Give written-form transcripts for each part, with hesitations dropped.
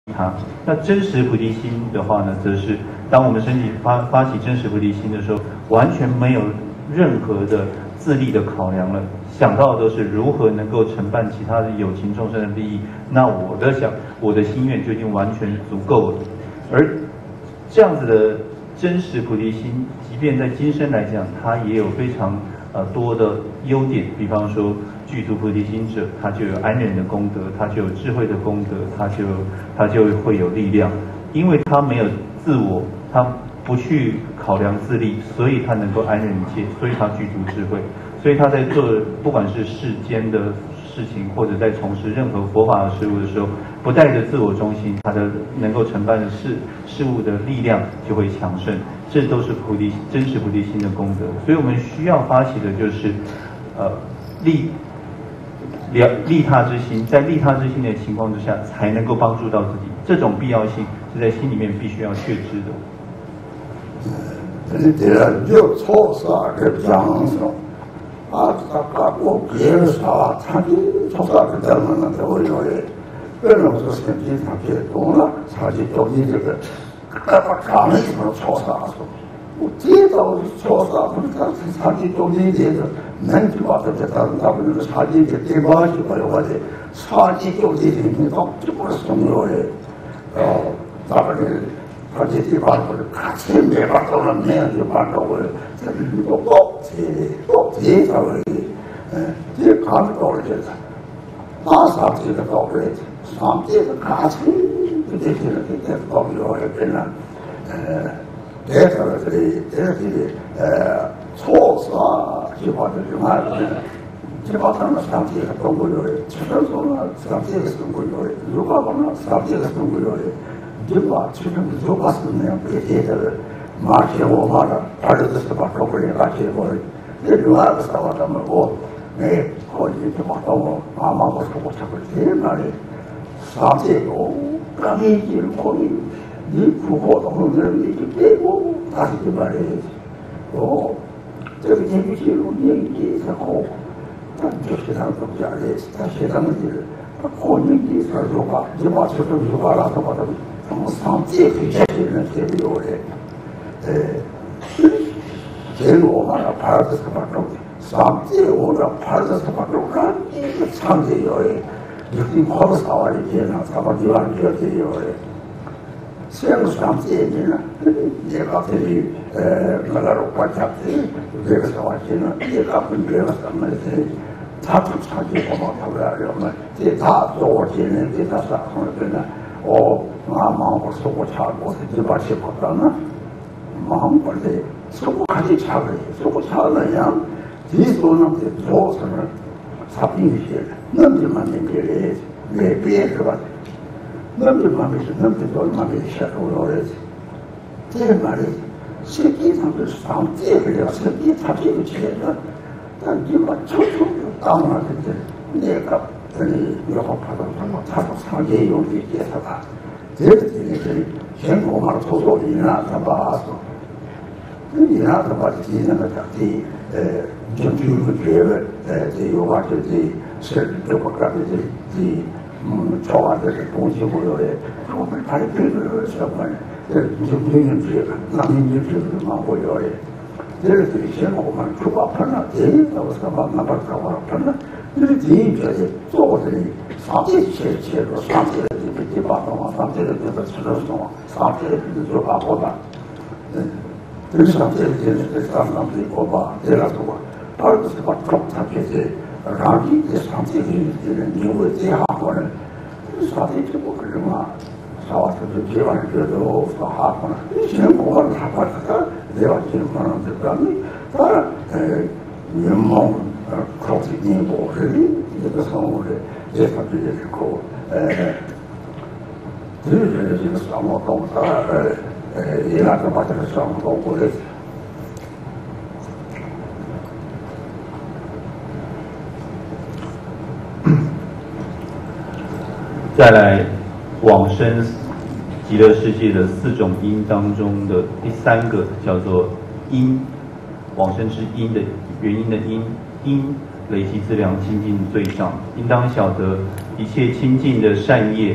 它。那真实菩提心的话呢，则是当我们身体发起真实菩提心的时候，完全没有任何的自利的考量了，想到的都是如何能够承办其他的有情众生的利益。那我的心愿就已经完全足够了。而这样子的真实菩提心，即便在今生来讲，它也有非常多的优点。比方说，具足菩提心者，他就有安忍的功德，他就有智慧的功德，他就会有力量。因为他没有自我，他不去考量自利，所以他能够安忍一切，所以他具足智慧。所以他在做不管是世间的事情，或者在从事任何佛法的事物的时候，不带着自我中心，他的能够承办的事物的力量就会强盛。这都是真实菩提心的功德。所以我们需要发起的就是利他之心，在利他之心的情况之下，才能够帮助到自己。这种必要性是在心里面必须要确知的。 你这就错杀个讲说，他我别杀他就错杀个讲那都有的，本来是身体他别动了，他就做你这个，把刚才什么错杀说。我接到错杀，不是他就做你这个，能就把这个他们那个差距给对方就过来我的，差距就这些你到就不是重要的，咱们这。他这地方我是看前面把到了没有就把到我这里多这他们这看到了这个，马上这个到了上这个看清这些人这个到了跟了这个这里错杀就把这个嘛就把他们上这个中国人，其实说了上这个中国人，如果把那上这个中国人。就把其实就把是那样别的马前我马上儿子是把中国人拿去我这另外个时候他们我可以就把我妈妈我说我这个这那里上这个刚一进可以你不过的话你就给我他是这么的这个进不进入你也是好但就是他们家的他写他们就是他可以的事儿就把就把这种就把那个把他们上这个些人这里有的，这个我们的牌子是把中的，上这我的牌子是把中的，一个长的有的，有的跑到上万里街上，上万里万里这有的，这个上这呢，也搞这里那个国家的这个上万里呢，也搞分别了什么的。他不长期我们他不了了嘛，这他做些人给他啥什么的呢？忙我说我查过，就把去跑到那，忙我的，说我看你查了，说我查了样，你说那么做什么？他并且那么慢慢的别是吧？那么慢慢是那么多慢慢下入了的，这嘛的，实际上是上这个了，实际他这个钱呢，但你把抽当然是那个。然后他上街用力接他吧，这个先我们偷偷的让他把说，你让他把这那个讲的就觉得这有话就是这个干的抄完这个东西我有的，我们他的这个什么就这个，那你这个嘛我有的。这个先我们出发喷了，这个我什么那把什么喷了，这个第一个是做这里上这些入上这个这把什么上这个就是吃的什么上这个就把火把，这个上这个就是上这个火把这个什么，二个是把中他就是让你这上这个人因为这样过来，上这个不可能嘛。少是这玩意儿都说哈过了，先过了他把他这样情况这个他你忙靠近你过是的，这个生活的这他这些口这个生活动他也拿着把这个生活过来。 再来。往生极乐世界的4种因当中的第3个叫做因，往生之因的原因的因累积资粮清净最上，应当晓得一切清净的善业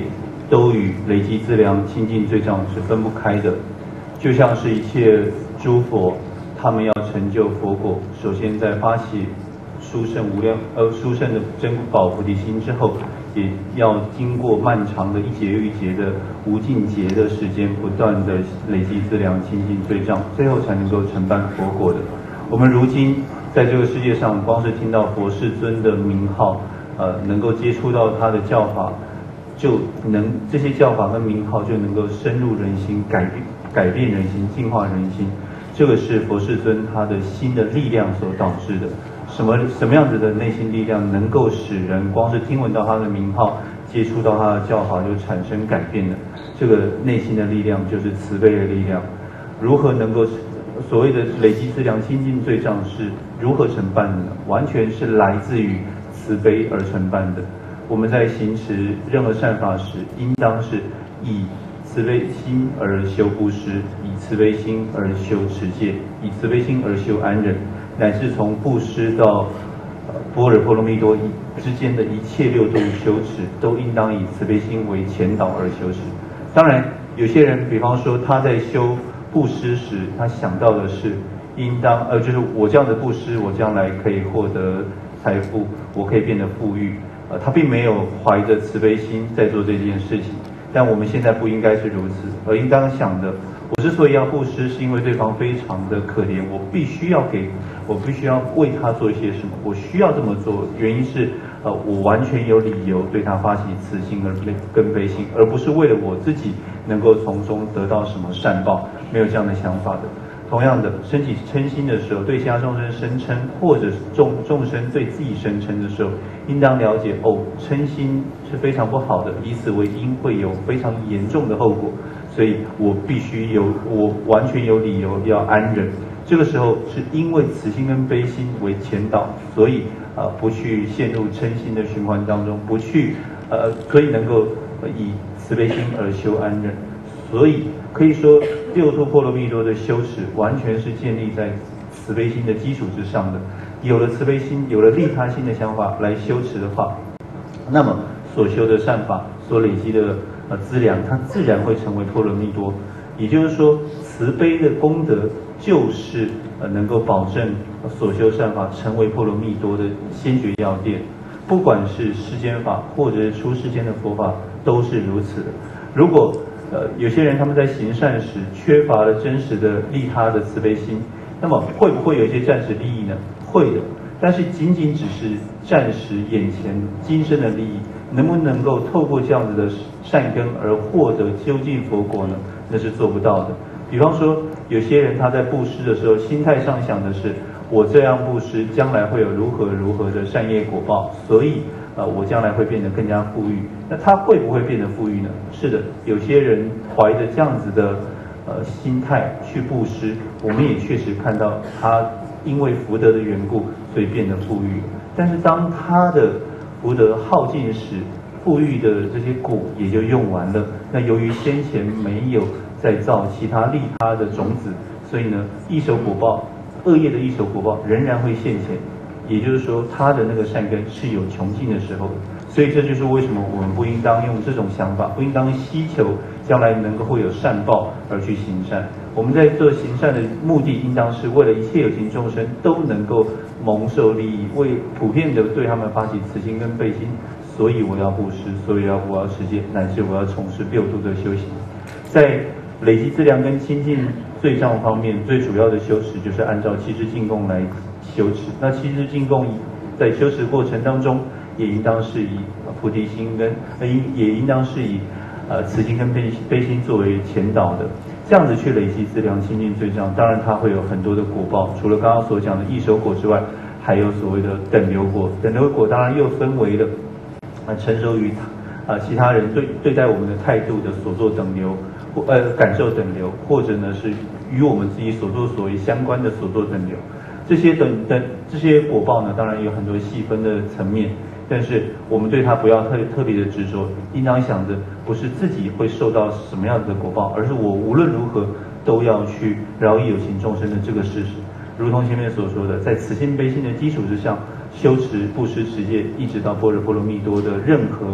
都与累积资粮、清净罪障是分不开的。就像是一切诸佛，他们要成就佛果，首先在发起殊胜的珍宝菩提心之后，也要经过漫长的一劫又一劫的无尽劫的时间，不断的累积资粮、清净罪障，最后才能够承办佛果的。我们如今在这个世界上，光是听到佛世尊的名号，能够接触到他的教法，这些教法跟名号就能够深入人心，改变人心，净化人心。这个是佛世尊他的心的力量所导致的。什么样子的内心力量能够使人光是听闻到他的名号，接触到他的教法就产生改变的？这个内心的力量就是慈悲的力量。如何能够所谓的累积资粮、清净罪障是如何承办的呢？完全是来自于慈悲而承办的。我们在行持任何善法时，应当是以慈悲心而修布施，以慈悲心而修持戒，以慈悲心而修安忍，乃至从布施到般若波罗蜜多之间的一切六度修持，都应当以慈悲心为前导而修持。当然，有些人，比方说他在修布施时，他想到的是就是我这样的布施，我将来可以获得财富，我可以变得富裕。他并没有怀着慈悲心在做这件事情。但我们现在不应该是如此，而应当想的，我之所以要布施，是因为对方非常的可怜，我必须要为他做一些什么，我需要这么做，原因是我完全有理由对他发起慈心跟悲心，而不是为了我自己能够从中得到什么善报，没有这样的想法的。同样的，升起嗔心的时候，对其他众生生嗔，或者众生对自己生嗔的时候，应当了解嗔心是非常不好的，以此为因会有非常严重的后果，所以我完全有理由要安忍。这个时候是因为慈心跟悲心为前导，所以不去陷入嗔心的循环当中，可以能够以慈悲心而修安忍。所以可以说，六度波罗蜜多的修持完全是建立在慈悲心的基础之上的。有了慈悲心，有了利他心的想法来修持的话，那么所修的善法，所累积的资粮，它自然会成为波罗蜜多。也就是说，慈悲的功德就是能够保证所修善法成为波罗蜜多的先决要点。不管是世间法或者是出世间的佛法，都是如此的。如果有些人他们在行善时缺乏了真实的利他的慈悲心，那么会不会有一些暂时利益呢？会的，但是仅只是暂时眼前今生的利益，能不能够透过这样子的善根而获得究竟佛果呢？那是做不到的。比方说，有些人他在布施的时候，心态上想的是，我这样布施将来会有如何的善业果报，所以我将来会变得更加富裕。那他会不会变得富裕呢？是的，有些人怀着这样子的心态去布施，我们也确实看到他因为福德的缘故，所以变得富裕。但是当他的福德耗尽时，富裕的这些果也就用完了。那由于先前没有再造其他利他的种子，所以呢，恶业的一手果报仍然会现前。也就是说，他的那个善根是有穷尽的时候的。所以这就是为什么我们不应当用这种想法，不应当希求将来能够会有善报而去行善。我们在做行善的目的，应当是为了一切有情众生都能够蒙受利益，为普遍的对他们发起慈心跟悲心。所以我要布施，所以我要持戒，乃至我要从事六度的修行。在累积资粮跟清净罪障方面，最主要的修持就是按照七支净供来修持。那七支净供在修持过程当中，也应当是以菩提心也应当是以慈心跟悲心作为前导的。这样子去累积资粮、清净罪障，当然它会有很多的果报。除了刚刚所讲的异熟果之外，还有所谓的等流果。等流果当然又分为了成熟于其他人对待我们的态度的所作等流，感受等流，或者呢是与我们自己所作所为相关的所作等流。这些果报呢，当然有很多细分的层面，但是我们对它不要特别的执着，应当想着不是自己会受到什么样子的果报，而是我无论如何都要去饶益有情众生的这个事实。如同前面所说的，在慈心悲心的基础之上，修持布施持戒，一直到般若波罗蜜多的任何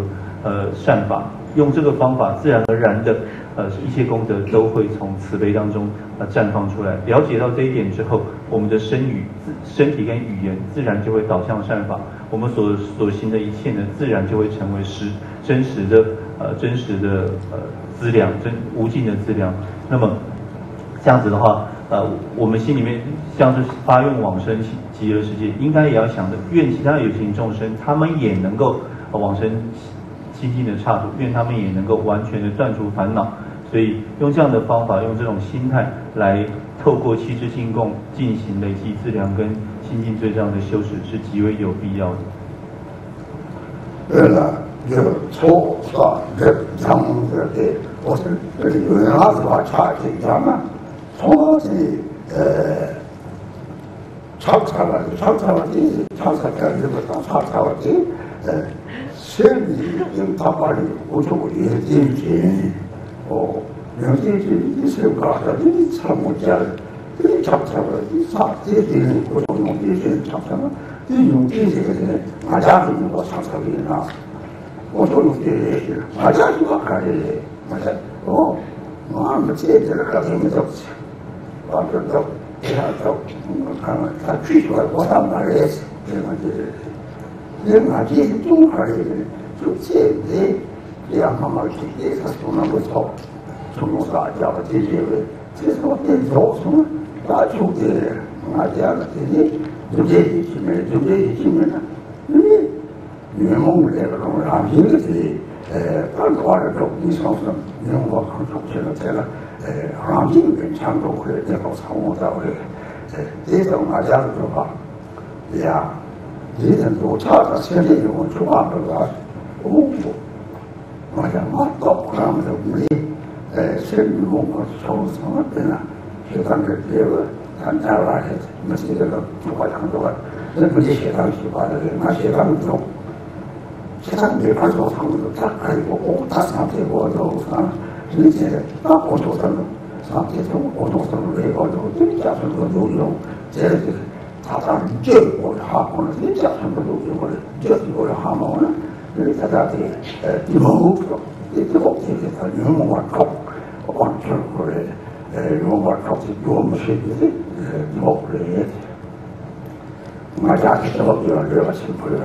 善法，用这个方法，自然而然的一切功德都会从慈悲当中绽放出来。了解到这一点之后，我们的身体跟语言自然就会导向善法，我们所行的一切呢，自然就会成为真实的资粮，无尽的资粮。那么这样子的话，我们心里面像是发愿往生极乐世界，应该也要想着愿其他有情众生，他们也能够往生清净的刹土，愿他们也能够完全的断除烦恼。所以用这样的方法，用这种心态来透过七支净供进行累积资粮跟心净罪障的修持，是极为有必要的。 对了，就错上这讲这个，我是这里有人还是把差这讲嘛，从这长沙了，这长沙在这个长沙了这生理跟他把你我说我也进行哦，有些是一手搞的，你参我家的，你长沙了，你啥这些我说用这些长沙了，你用这些人，俺家是用过长沙人啊。我说用这些，俺家就不看这些，俺家哦，俺们这个可是没走去，俺这走，给他走，我看看他去出来，我上哪也是，这个人俺这些中国人就这两方面去，也是说那不错，从大家的这些人，这是我点头从大处的俺家的这些，就这一起面呢，原蒙这个东西，俺平时办过的时候，你说是因为我刚出去了，这个俺平跟常州会这个常务到的，这种俺家的说法，呀，这种都差的，现在我出发这个，我想我到他们的屋里，生意我从什么的呢？就当个这个咱家来的，没这个不好像这个，人不是学堂习惯的人，俺学堂中。他没法做他们的，他可以他上这个都上，人家那我做的上这种我做的那个都人家说的都有，这个他当然这个哈过了，人家说的都有过了，这个哈嘛呢，人家在这地方工作，这个他用我搞，完全过来，用我搞的我们是的，我来，我家是这个这个辛苦的。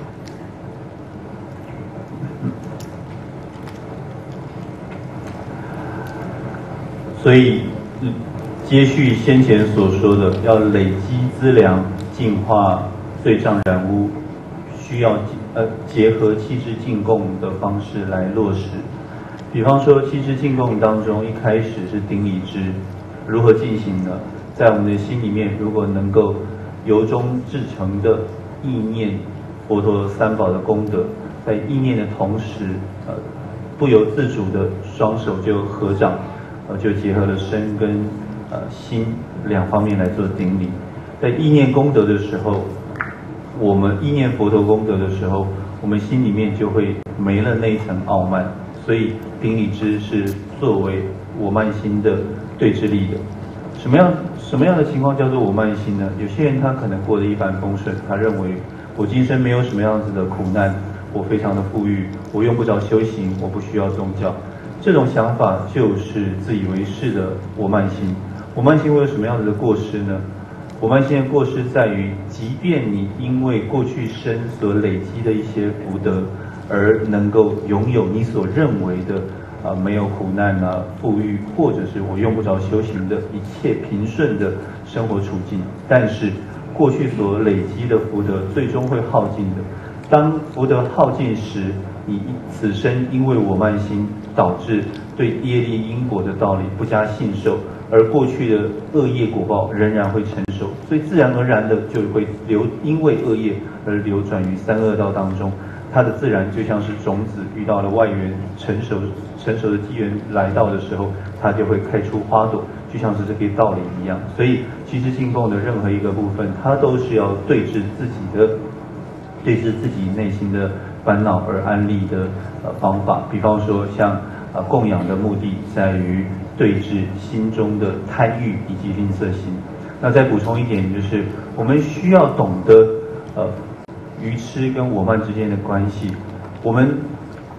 所以，接续先前所说的，要累积资粮，净化罪障染污，需要结合七支净供的方式来落实。比方说，七支净供当中，一开始是顶礼支，如何进行呢？在我们的心里面，如果能够由衷至诚的意念佛陀三宝的功德，在意念的同时，不由自主的双手就合掌。就结合了身跟心两方面来做顶礼。在意念功德的时候，我们意念佛陀功德的时候，我们心里面就会没了那一层傲慢。所以顶礼支是作为我慢心的对治力的。什么样的情况叫做我慢心呢？有些人他可能过得一帆风顺，他认为我今生没有什么样子的苦难，我非常的富裕，我用不着修行，我不需要宗教。这种想法就是自以为是的我慢心。我慢心会有什么样子的过失呢？我慢心的过失在于，即便你因为过去生所累积的一些福德，而能够拥有你所认为的没有苦难啊、富裕，或者是我用不着修行的一切平顺的生活处境，但是过去所累积的福德最终会耗尽的。当福德耗尽时，你此生因为我慢心，导致对业力因果的道理不加信受，而过去的恶业果报仍然会承受，所以自然而然的就会因为恶业而流转于三恶道当中。它的自然就像是种子遇到了外缘，成熟的机缘来到的时候，它就会开出花朵，就像是这个道理一样。所以七支净供的任何一个部分，它都是要对治自己内心的烦恼而安立的方法。比方说像供养的目的在于对治心中的贪欲以及吝啬心。那再补充一点，就是我们需要懂得愚痴跟我慢之间的关系。我们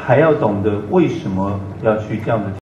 还要懂得为什么要去这样子。